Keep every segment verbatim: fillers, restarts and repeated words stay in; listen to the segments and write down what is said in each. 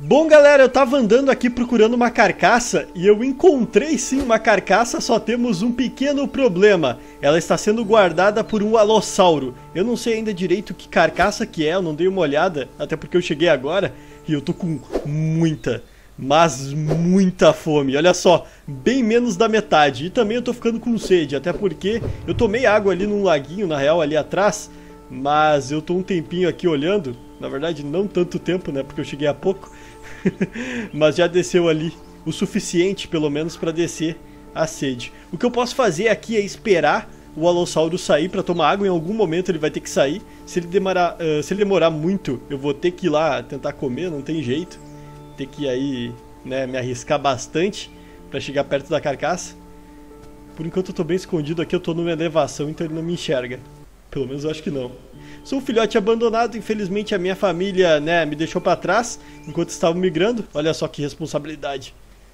Bom, galera, eu tava andando aqui procurando uma carcaça e eu encontrei sim uma carcaça, só temos um pequeno problema. Ela está sendo guardada por um alossauro. Eu não sei ainda direito que carcaça que é, eu não dei uma olhada, até porque eu cheguei agora e eu tô com muita, mas muita fome. Olha só, bem menos da metade. E também eu tô ficando com sede, até porque eu tomei água ali num laguinho, na real, ali atrás. Mas eu tô um tempinho aqui olhando. Na verdade, não tanto tempo, né? Porque eu cheguei há pouco. Mas já desceu ali o suficiente, pelo menos, para descer a sede. O que eu posso fazer aqui é esperar o alossauro sair para tomar água. Em algum momento ele vai ter que sair. Se ele demorar, uh, se ele demorar muito, eu vou ter que ir lá tentar comer, não tem jeito. Ter que ir aí, né, me arriscar bastante para chegar perto da carcaça. Por enquanto eu tô bem escondido aqui, eu tô numa elevação, então ele não me enxerga. Pelo menos eu acho que não. Sou um filhote abandonado, infelizmente a minha família, né, me deixou pra trás enquanto estavam migrando. Olha só que responsabilidade.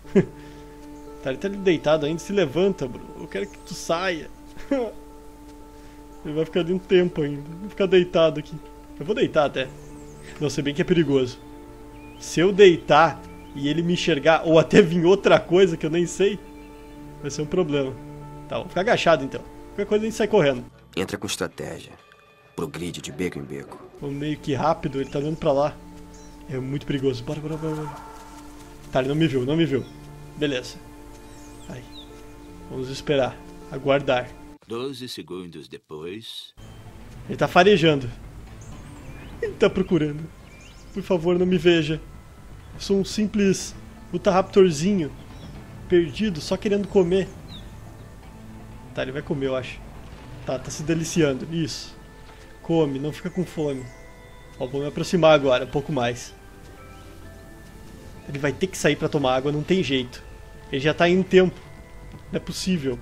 Tá, ele tá ali deitado ainda, se levanta, bro. Eu quero que tu saia. Ele vai ficar ali um tempo ainda. Vou ficar deitado aqui. Eu vou deitar até. Não, sei bem que é perigoso. Se eu deitar e ele me enxergar, ou até vir outra coisa que eu nem sei, vai ser um problema. Tá, vou ficar agachado então. Qualquer coisa a gente sai correndo. Entra com estratégia. Pro grid de beco em beco. Meio que rápido, ele tá olhando pra lá. É muito perigoso. Bora, bora, bora, bora. Tá, ele não me viu, não me viu. Beleza. Aí. Vamos esperar. Aguardar. doze segundos depois. Ele tá farejando. Ele tá procurando. Por favor, não me veja. Eu sou um simples Utahraptorzinho. Perdido, só querendo comer. Tá, ele vai comer, eu acho. Tá, tá se deliciando. Isso. Come, não fica com fome. Ó, vou me aproximar agora, um pouco mais. Ele vai ter que sair pra tomar água, não tem jeito. Ele já tá em tempo. Não é possível.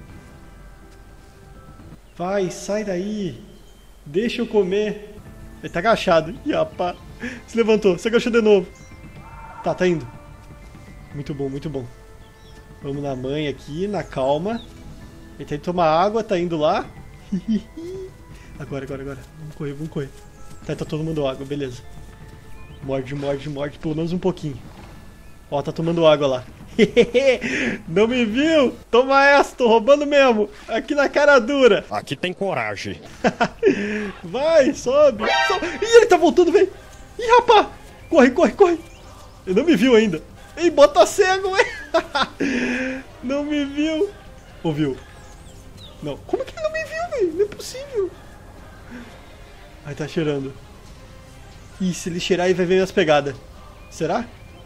Vai, sai daí. Deixa eu comer. Ele tá agachado. Ih, rapaz. Se levantou, se agachou de novo. Tá, tá indo. Muito bom, muito bom. Vamos na mãe aqui, na calma. Ele tá indo tomar água, tá indo lá. Agora, agora, agora. Vamos correr, vamos correr. Tá, tá tomando água, beleza. Morde, morde, morde, pelo menos um pouquinho. Ó, tá tomando água lá. Não me viu? Toma essa, tô roubando mesmo. Aqui na cara dura. Aqui tem coragem. Vai, sobe, sobe. Ih, ele tá voltando, velho. Ih, rapaz. Corre, corre, corre. Ele não me viu ainda. Ih, bota cego, velho. Não me viu. Ouviu? Não. Como que ele não me viu, velho? Não é possível. Aí tá cheirando. Ih, se ele cheirar, ele vai ver minhas pegadas. Será?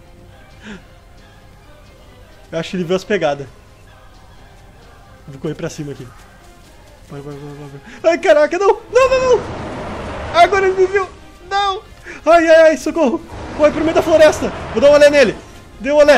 Eu acho que ele viu as pegadas. Vou correr pra cima aqui. Vai, vai, vai, vai, vai. Ai, caraca, não! Não, não, não! Agora ele me viu! Não! Ai, ai, ai, socorro! Corre pro meio da floresta! Vou dar um olé nele! Deu um olé!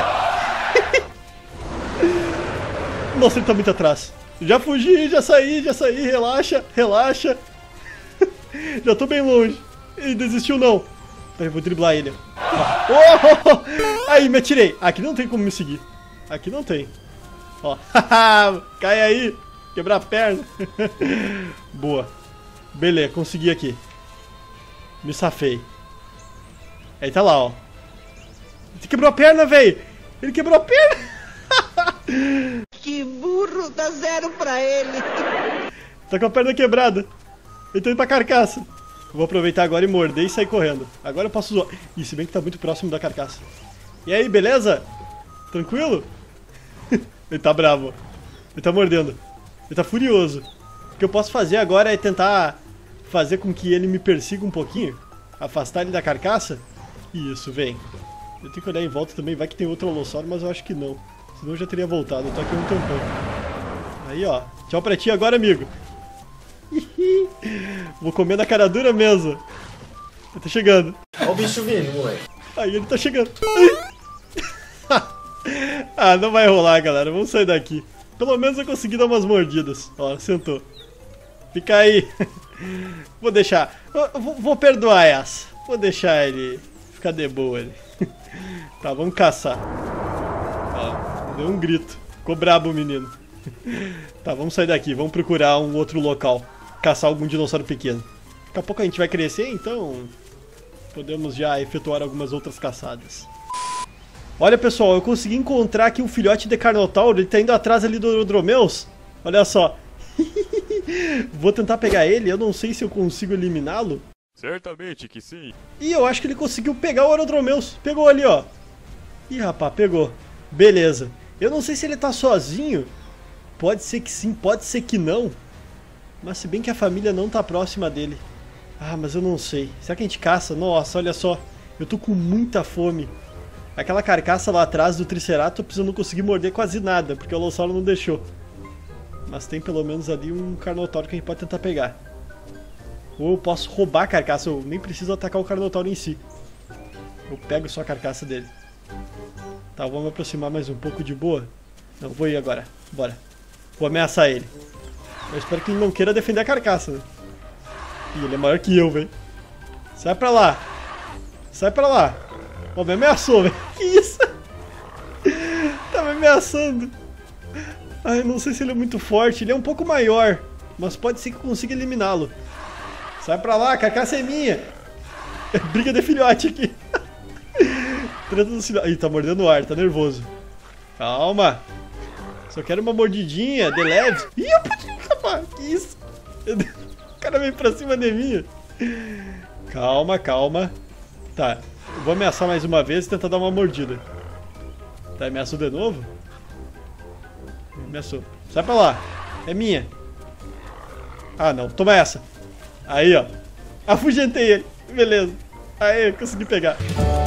Nossa, ele tá muito atrás. Já fugi, já saí, já saí, relaxa, relaxa. Já tô bem longe. Ele desistiu não. Eu vou driblar ele. Oh! Aí, me atirei. Aqui não tem como me seguir. Aqui não tem. Ó. Cai aí. Quebrar a perna. Boa. Beleza, consegui aqui. Me safei. Aí tá lá, ó. Ele quebrou a perna, velho. Ele quebrou a perna. Que burro, dá zero pra ele. Tá com a perna quebrada. Ele tá indo pra carcaça. Eu vou aproveitar agora e morder e sair correndo. Agora eu posso zoar. Ih, se bem que tá muito próximo da carcaça. E aí, beleza? Tranquilo? Ele tá bravo. Ele tá mordendo. Ele tá furioso. O que eu posso fazer agora é tentar fazer com que ele me persiga um pouquinho. Afastar ele da carcaça. Isso, vem. Eu tenho que olhar em volta também. Vai que tem outro alossauro, mas eu acho que não. Senão eu já teria voltado. Eu tô aqui um tampão. Aí, ó. Tchau pra ti agora, amigo. Vou comer na cara dura mesmo. Ele tá chegando. Olha o bicho vindo, moleque. Aí ele tá chegando. Ah, não vai rolar, galera. Vamos sair daqui. Pelo menos eu consegui dar umas mordidas. Ó, sentou. Fica aí. Vou deixar. Vou, vou perdoar essa. Vou deixar ele ficar de boa ali. Tá, vamos caçar. Ó, deu um grito. Ficou brabo o menino. Tá, vamos sair daqui. Vamos procurar um outro local. Caçar algum dinossauro pequeno. Daqui a pouco a gente vai crescer, então podemos já efetuar algumas outras caçadas. Olha, pessoal, eu consegui encontrar aqui um filhote de Carnotauro. Ele tá indo atrás ali do Orodromeus. Olha só. Vou tentar pegar ele. Eu não sei se eu consigo eliminá-lo. Certamente que sim. Ih, eu acho que ele conseguiu pegar o Orodromeus. Pegou ali, ó. Ih, rapaz, pegou. Beleza. Eu não sei se ele tá sozinho. Pode ser que sim, pode ser que não. Mas se bem que a família não tá próxima dele. Ah, mas eu não sei. Será que a gente caça? Nossa, olha só. Eu tô com muita fome. Aquela carcaça lá atrás do Triceratops eu não consegui morder quase nada, porque o Alossauro não deixou. Mas tem pelo menos ali um Carnotauro que a gente pode tentar pegar. Ou eu posso roubar a carcaça, eu nem preciso atacar o Carnotauro em si. Eu pego só a carcaça dele. Tá, vamos me aproximar mais um pouco de boa. Não, vou ir agora. Bora. Vou ameaçar ele. Eu espero que ele não queira defender a carcaça, né? Ih, ele é maior que eu, velho. Sai pra lá. Sai pra lá. Ó, me ameaçou, velho. Que isso? Tá me ameaçando. Ai, não sei se ele é muito forte. Ele é um pouco maior. Mas pode ser que eu consiga eliminá-lo. Sai pra lá, a carcaça é minha. Briga de filhote aqui. Treta dos filhotes. Ih, tá mordendo o ar, tá nervoso. Calma. Só quero uma mordidinha, de leve. Ih, eu pude acabar. Que isso? O cara veio pra cima de mim. Calma, calma. Tá. Eu vou ameaçar mais uma vez e tentar dar uma mordida. Tá, ameaçou de novo? Ameaçou. Sai pra lá. É minha. Ah, não. Toma essa. Aí, ó. Afugentei ele. Beleza. Aí, eu consegui pegar.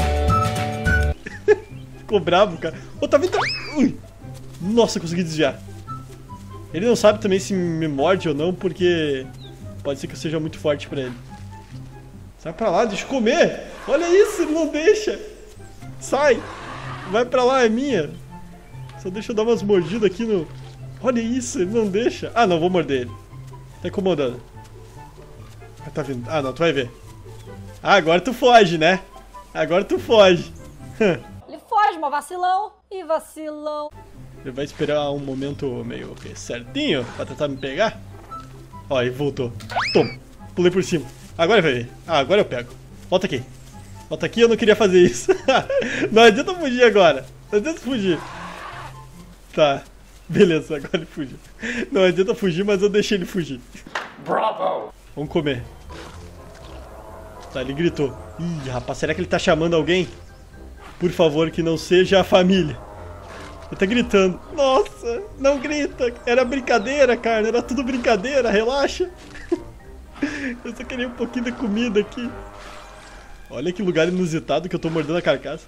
Ficou bravo, cara. Ô, tá vindo... Ui. Nossa, consegui desviar. Ele não sabe também se me morde ou não, porque... Pode ser que eu seja muito forte pra ele. Sai pra lá, deixa eu comer. Olha isso, ele não deixa. Sai. Vai pra lá, é minha. Só deixa eu dar umas mordidas aqui no... Olha isso, ele não deixa. Ah, não, vou morder ele. Tá incomodando. Ah, tá vindo. Ah, não, tu vai ver. Ah, agora tu foge, né? Agora tu foge. Ele foge, mas vacilão. E vacilão. Ele vai esperar um momento meio certinho pra tentar me pegar. Ó, ele voltou. Toma. Pulei por cima. Agora vai ver. Ah, agora eu pego. Volta aqui. Volta aqui, eu não queria fazer isso. Não adianta fugir agora. Não adianta fugir. Tá. Beleza, agora ele fugiu. Não adianta fugir, mas eu deixei ele fugir. Bravo! Vamos comer. Tá, ele gritou. Ih, rapaz, será que ele tá chamando alguém? Por favor, que não seja a família. Ele tá gritando. Nossa, não grita. Era brincadeira, cara. Era tudo brincadeira, relaxa. Eu só queria um pouquinho de comida aqui. Olha que lugar inusitado que eu tô mordendo a carcaça.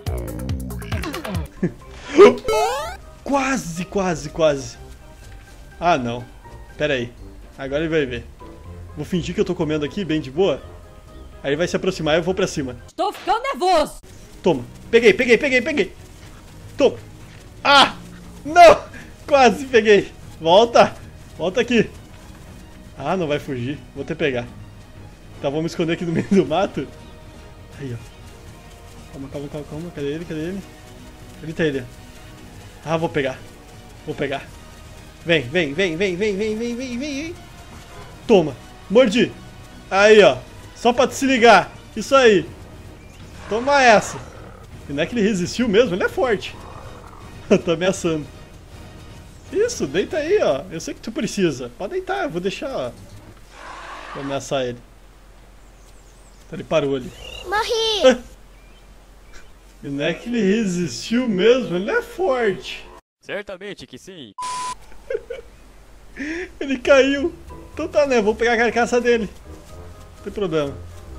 Quase, quase, quase. Ah, não. Pera aí. Agora ele vai ver. Vou fingir que eu tô comendo aqui, bem de boa. Aí ele vai se aproximar e eu vou pra cima. Estou ficando nervoso. Toma. Peguei, peguei, peguei, peguei. Toma. Ah! Não! Quase peguei. Volta. Volta aqui. Ah, não vai fugir. Vou ter que pegar. Tá, vamos esconder aqui no meio do mato. Aí, ó. Calma, calma, calma, calma. Cadê ele? Cadê ele? Ele tá ele. Ah, vou pegar. Vou pegar. Vem, vem, vem, vem, vem, vem, vem, vem, vem. Toma. Mordi. Aí, ó. Só pra te se ligar. Isso aí. Toma essa. E não é que ele resistiu mesmo, ele é forte. Tá ameaçando. Isso, deita aí, ó. Eu sei que tu precisa. Pode deitar, eu vou deixar, ó. Vou ameaçar ele. Então ele parou ali. Morri! E não é que ele resistiu mesmo, ele é forte. Certamente que sim. Ele caiu. Então tá, né? Vou pegar a carcaça dele. Não tem problema.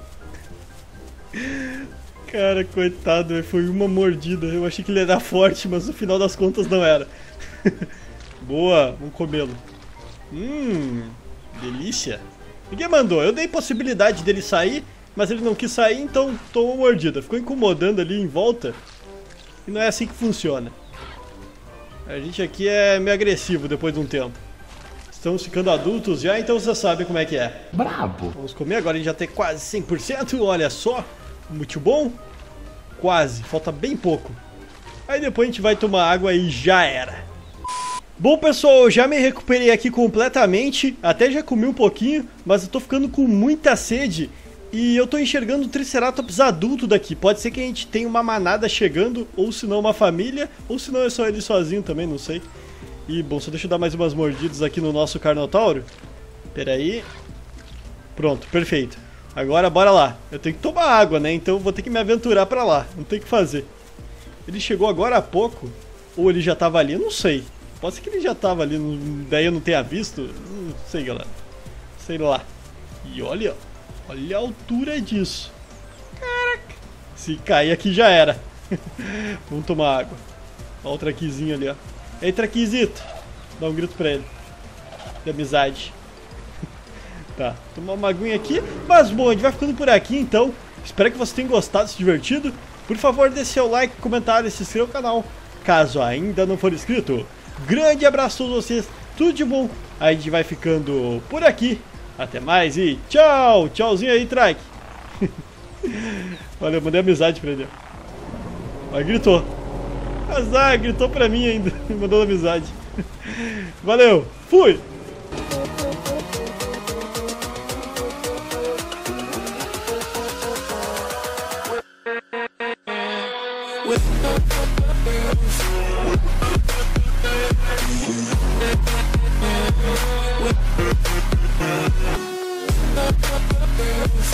Cara, coitado, foi uma mordida. Eu achei que ele era forte, mas no final das contas não era. Boa, vamos comê-lo. Hum, delícia. Ninguém mandou, eu dei possibilidade dele sair, mas ele não quis sair, então tomou mordida. Ficou incomodando ali em volta. E não é assim que funciona. A gente aqui é meio agressivo depois de um tempo. Estamos ficando adultos já, então você sabe como é que é. Brabo! Vamos comer, agora a gente já tem quase cem por cento, olha só. Muito bom. Quase, falta bem pouco. Aí depois a gente vai tomar água e já era. Bom, pessoal, eu já me recuperei aqui completamente. Até já comi um pouquinho, mas eu tô ficando com muita sede. E eu tô enxergando um Triceratops adulto daqui. Pode ser que a gente tenha uma manada chegando, ou se não uma família, ou se não é só ele sozinho também, não sei. E, bom, só deixa eu dar mais umas mordidas aqui no nosso Carnotauro. Pera aí. Pronto, perfeito. Agora, bora lá. Eu tenho que tomar água, né? Então eu vou ter que me aventurar pra lá. Não tem o que fazer. Ele chegou agora há pouco? Ou ele já tava ali? Eu não sei. Pode ser que ele já tava ali, daí eu não tenha visto. Não sei, galera. Sei lá. E olha, olha a altura disso. Caraca. Se cair aqui já era. Vamos tomar água. Olha o traquizinho ali, ó. Ei, traquizito. Dá um grito pra ele. De amizade. Tá, tomar uma aguinha aqui. Mas bom, a gente vai ficando por aqui então. Espero que você tenha gostado, se divertido. Por favor, deixe seu like, comentário e se inscreva no canal, caso ainda não for inscrito. Grande abraço a todos vocês, tudo de bom. A gente vai ficando por aqui. Até mais e tchau! Tchauzinho aí, Trike. Olha, eu mandei amizade pra ele. Mas gritou. Azar, gritou pra mim ainda. Mandou amizade. Valeu, fui!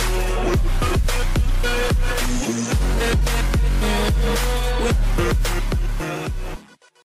We'll be right back.